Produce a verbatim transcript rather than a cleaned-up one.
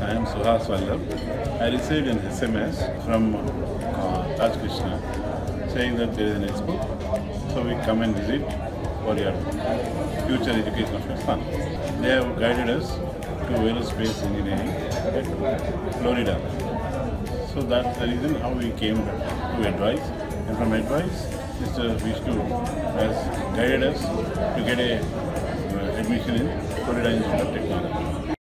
I am Suhas Vallabh. I received an S M S from uh, Taj Krishna saying that there is an expo, so we come and visit for your future education of your son. They have guided us to aerospace engineering at Florida. So that's the reason how we came to Edwise. And from Edwise, Mister Vishnu has guided us to get a uh, admission in Florida Institute of Technology.